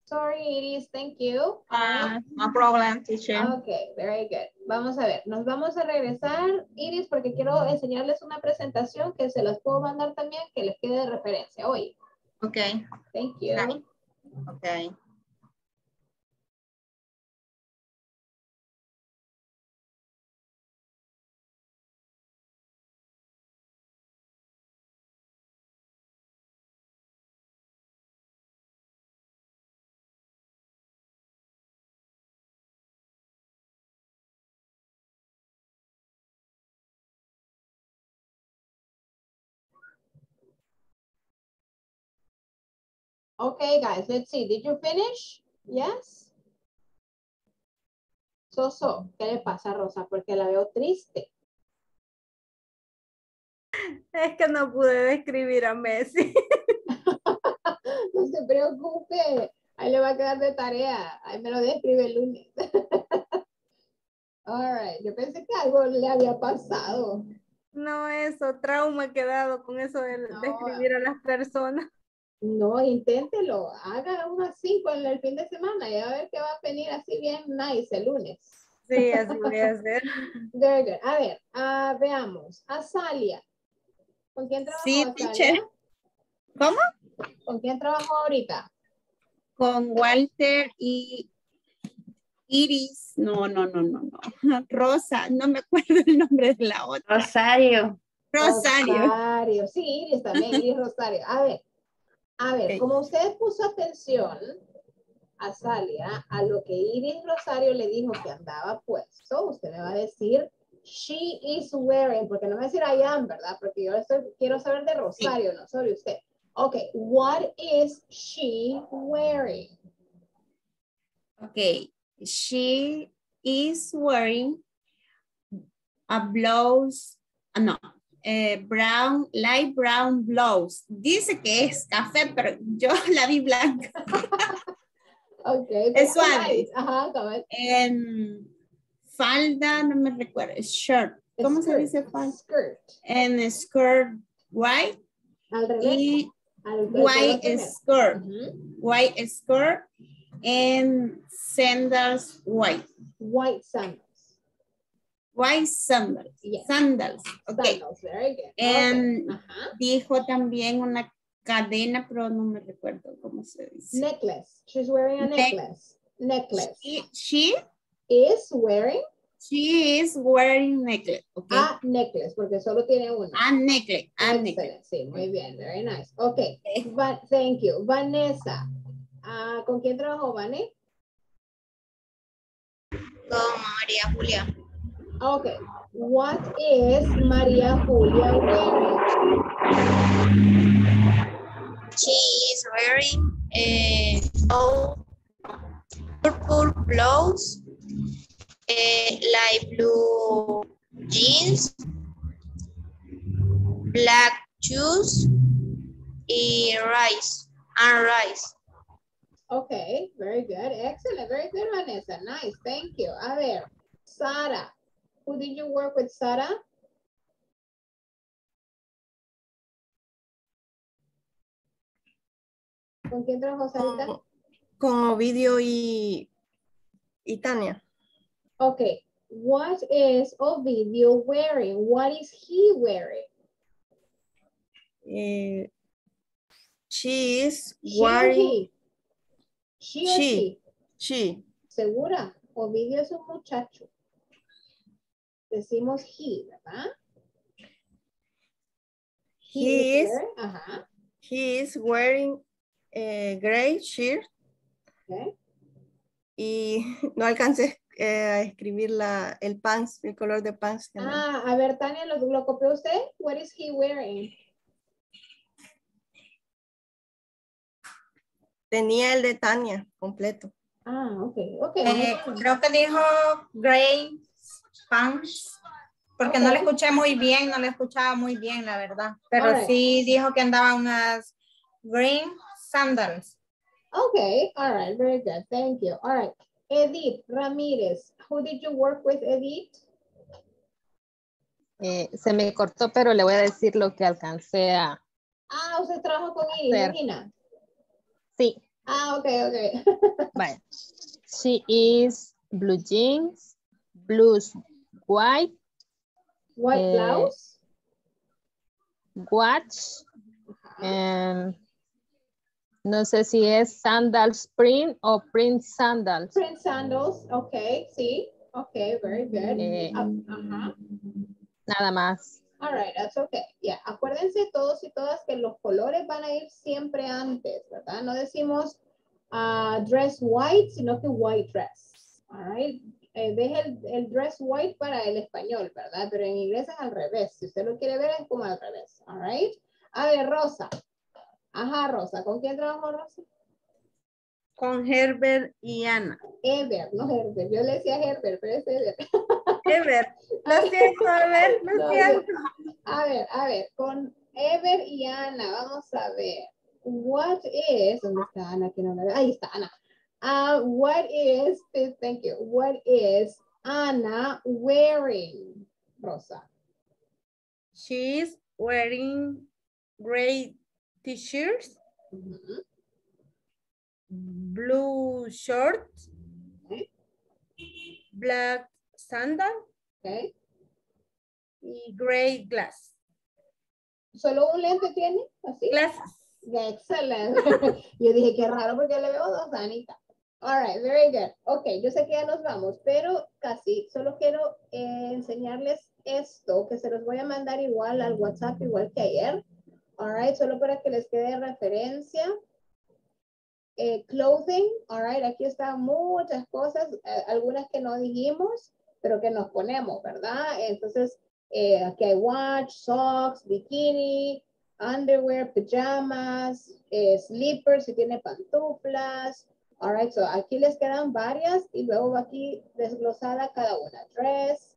Sorry, Iris, thank you. Uh, no problem, teacher. Okay, very good. Vamos a ver, nos vamos a regresar, Iris, porque quiero enseñarles una presentación que se las puedo mandar también, que les quede de referencia hoy. Okay. Thank you. Okay. Okay, guys, let's see. Did you finish? Yes? So, so, ¿qué le pasa, Rosa? Porque la veo triste. Es que no pude describir a Messi. No se preocupe. Ahí le va a quedar de tarea. Ahí me lo describe el lunes. All right. Yo pensé que algo le había pasado. No, eso, trauma he quedado con eso de No. describir a las personas. No, inténtelo. Haga unas cinco en el fin de semana y a ver que va a venir así bien nice el lunes. Sí, así voy a hacer. Very good. A ver, ah, veamos. Azalia. ¿Con quién trabajó, Sí, Azalia? teacher. ¿Cómo? ¿Con quién trabajó ahorita? Con Walter y Iris. No, no, no, no, no. Rosa, no me acuerdo el nombre de la otra. Rosario. Rosario. Rosario. Sí, Iris también, Iris Rosario. A ver, a ver, Ok. como usted puso atención, Azalia, a lo que Iris Rosario le dijo que andaba puesto, usted me va a decir, she is wearing, porque no me va a decir I am, ¿verdad? Porque yo estoy, quiero saber de Rosario, no sobre usted. Ok, what is she wearing? Okay. She is wearing a blouse. ah, No. eh, brown, light brown blouse. Dice que es café, pero yo la vi blanca. Ok. Es very suave. nice. Ajá, cabal. En falda, no me recuerdo, shirt. ¿Cómo se Skirt, dice falda? Skirt. En skirt white Al revés. y Al- al white color primero. skirt. Ujú. White skirt and sandals white. White sandals. White sandals. Yes. Sandals. Okay. Sandals, very good. And Okay. Ajá. dijo también una cadena, pero no me recuerdo cómo se dice. Necklace. She's wearing a Neck- necklace. Necklace. She, she, Is wearing she is wearing necklace. Okay. a necklace, porque solo tiene una. A necklace. A necklace. Excellent. Sí, muy bien. Very nice. Okay. Va- thank you. Vanessa. Ah, ¿con quién trabajó, Vane? Con María Julia. Okay. What is María Julia wearing? She is wearing a oh, purple blouse, a light blue jeans, black shoes, y rice and rice. Okay, very good. Excellent. Very good, Vanessa. Nice. Thank you. A ver, Sara. Who did you work with, Sara? ¿Con quién trabajó, Sarita? Con, con Ovidio y, y Tania. Okay. What is Ovidio wearing? What is he wearing? Eh, she is She or wearing. he? She or She. he? She. ¿Segura? Ovidio es un muchacho. Decimos he, ¿verdad? He is. wearing- Ajá. He is wearing a gray shirt. Okay. Y no alcancé eh, a escribir la, el pants, el color de pants. que no. Ah, a ver, Tania, ¿lo, lo copió usted? What is he wearing? Tenía el de Tania completo. Ah, ok, ok. Eh, creo que dijo gray pants, porque no le escuché muy bien, no le escuchaba muy bien, la verdad. Pero Alright. sí dijo que andaba unas green sandals. Okay, all right, very good. Thank you. All right. Edith Ramírez, who did you work with, Edith? Eh, se me cortó, pero le voy a decir lo que alcancé a Ah, usted trabajó con Iris, hacer. Regina. Sí, Ah, okay, okay. Vale. She is blue jeans, blue white. White eh, blouse. Watch. And no sé si es sandals print o print sandals. Print sandals, okay, sí. Okay, very good. Eh, Ah, ajá. Nada más. All right, that's okay. Yeah, acuérdense todos y todas que los colores van a ir siempre antes, ¿verdad? No decimos uh, dress white, sino que white dress. All right. Eh, deje el, el dress white para el español, ¿verdad? Pero en inglés es al revés. Si usted lo quiere ver es como al revés. All right. A ver, Rosa. Ajá, Rosa. ¿Con quién trabajó Rosa? Con Herbert y Ana. Ever, no Herbert. Yo le decía Herbert, pero es Ever. Ever. Lo siento, a ver, lo No, siento. no. A ver, a ver, con Ever y Ana, vamos a ver. What is, ¿dónde está Ana? Que no la veo. Ahí está Ana. Uh, what is, thank you, what is Ana wearing, Rosa? She's wearing gray t-shirts, Mm-hmm. blue shorts, Okay. black sandal, Okay. y gray glass. ¿Solo un lente tiene? ¿Así? Glasses. Excelente. Yo dije, qué raro porque le veo dos, Anita. All right, very good. Ok, yo sé que ya nos vamos, pero casi. Solo quiero eh, enseñarles esto, que se los voy a mandar igual al WhatsApp, igual que ayer. All right, solo para que les quede referencia. Eh, clothing, all right, aquí están muchas cosas, eh, algunas que no dijimos, pero que nos ponemos, ¿verdad? Entonces, eh, aquí hay watch, socks, bikini, underwear, pajamas, eh, slippers, si tiene pantuflas. All right, so aquí les quedan varias y luego va aquí desglosada cada una. Dress,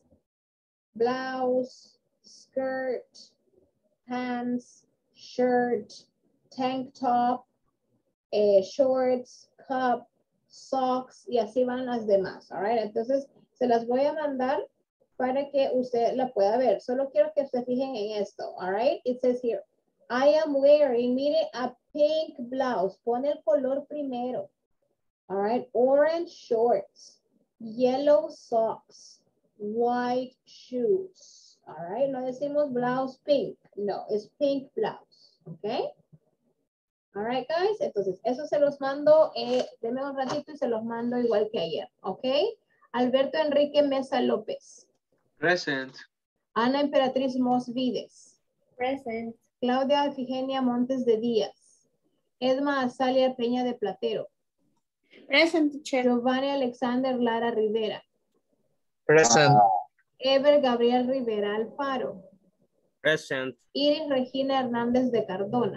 blouse, skirt, pants, shirt, tank top, eh, shorts, cup, socks y así van las demás. All right, entonces se las voy a mandar para que usted la pueda ver. Solo quiero que se fijen en esto. All right, it says here, I am wearing, mire, a pink blouse. Pone el color primero. All right, orange shorts, yellow socks, white shoes. All right, no decimos blouse pink. No, es pink blouse. Okay. All right, guys. Entonces, eso se los mando. Eh, denme un ratito y se los mando igual que ayer. Ok. Alberto Enrique Mesa López. Present. Ana Emperatriz Mosvides. Present. Claudia Efigenia Montes de Díaz. Edma Azalia Peña de Platero. Present, teacher. Giovanni Alexander Lara Rivera. Present. Ever Gabriel Rivera Alfaro. Present. Iris Regina Hernández de Cardona.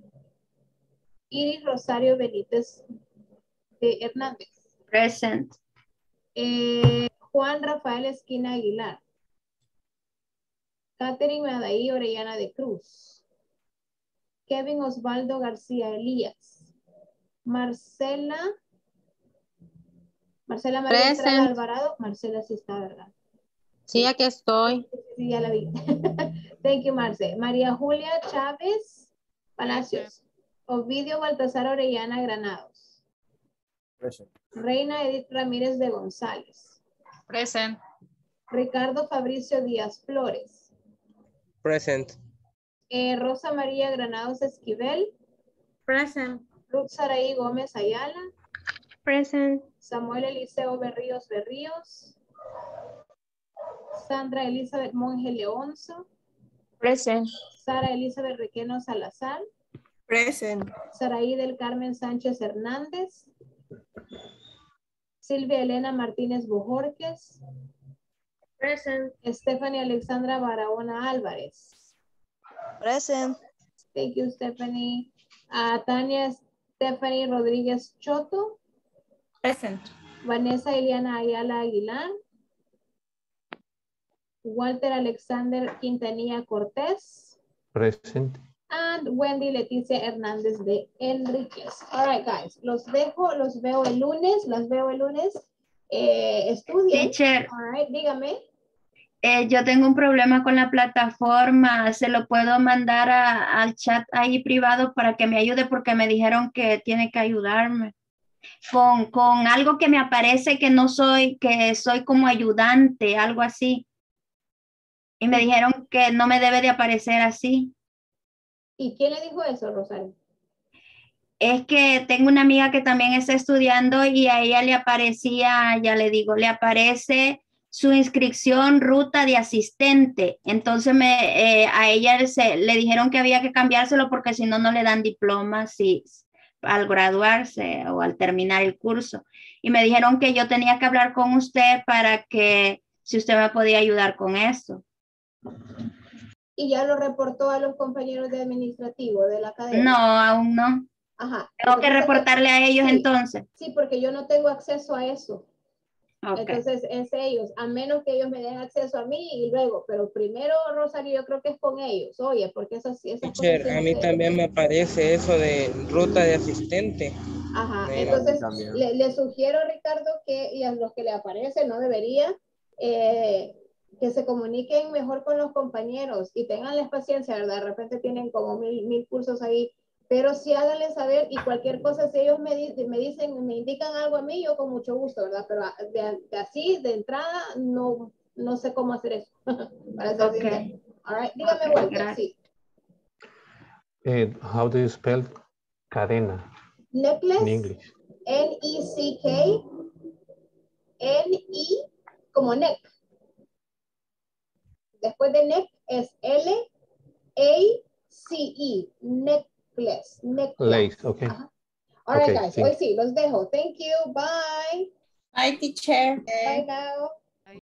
Iris Rosario Benítez de Hernández. Present. Eh, Juan Rafael Esquina Aguilar. Catherine Madaí Orellana de Cruz. Kevin Osvaldo García Elías. Marcela. Marcela María Estrada Present. Alvarado. Marcela sí está, ¿verdad? Sí, aquí estoy. Sí, ya la vi. Thank you, Marce. María Julia Chávez Palacios. Ovidio Baltasar Orellana Granados. Present. Reina Edith Ramírez de González. Present. Ricardo Fabricio Díaz Flores. Present. Eh, Rosa María Granados Esquivel. Present. Ruth Saraí Gómez Ayala. Present. Samuel Eliseo Berríos Berríos. Sandra Elizabeth Monge Leonzo. Present. Sara Elizabeth Requeno Salazar. Present. Saraí del Carmen Sánchez Hernández. Silvia Elena Martínez Bojorques. Present. Stephanie Alexandra Barahona Álvarez. Present. Thank you, Stephanie. Uh, Tania Stephanie Rodríguez Choto. Present. Vanessa Eliana Ayala Aguilar. Walter Alexander Quintanilla Cortés. Present. And Wendy Leticia Hernández de Enríquez. All right, guys. Los dejo, los veo el lunes, las veo el lunes. Eh, estudien. Teacher. All right, dígame. Eh, yo tengo un problema con la plataforma. Se lo puedo mandar a- al chat ahí privado para que me ayude porque me dijeron que tiene que ayudarme. Con, con algo que me aparece que no soy, que soy como ayudante, algo así. Y me dijeron que no me debe de aparecer así. ¿Y quién le dijo eso, Rosario? Es que tengo una amiga que también está estudiando y a ella le aparecía, ya le digo, le aparece su inscripción ruta de asistente. Entonces me, eh, a ella se, le dijeron que había que cambiárselo porque si no, no le dan diploma si, al graduarse o al terminar el curso. Y me dijeron que yo tenía que hablar con usted para que si usted me podía ayudar con eso. ¿Y ya lo reportó a los compañeros de administrativo de la academia? No, aún no. Ajá. Tengo que reportarle a ellos sí, entonces. Sí, porque yo no tengo acceso a eso. Okay. Entonces es ellos, a menos que ellos me den acceso a mí y luego, pero primero, Rosario, yo creo que es con ellos, oye, porque eso sí, esas Teacher, cosas sí a no mí sé. también me aparece eso de ruta de asistente. Ajá, Sí, entonces a mí también. le, le sugiero, Ricardo, que y a los que le aparecen, no debería, eh, que se comuniquen mejor con los compañeros y tenganles paciencia, ¿verdad? De repente tienen como mil, mil cursos ahí, pero sí háganles saber y cualquier cosa, si ellos me, di, me dicen, me indican algo a mí, yo con mucho gusto, ¿verdad? Pero de, de así, de entrada, no, no sé cómo hacer eso. Para ser Okay. sincero. All right. Dígame, Okay, Walter, gracias. sí. Uh, how do you spell cadena in Necklace, English? N E C K, N E, como neck. Después de neck es L A C E, necklace, necklace. Lace, okay. Ajá. All right, Okay, guys. thank Hoy sí, los dejo. Thank you. Bye. Bye, teacher. Bye now.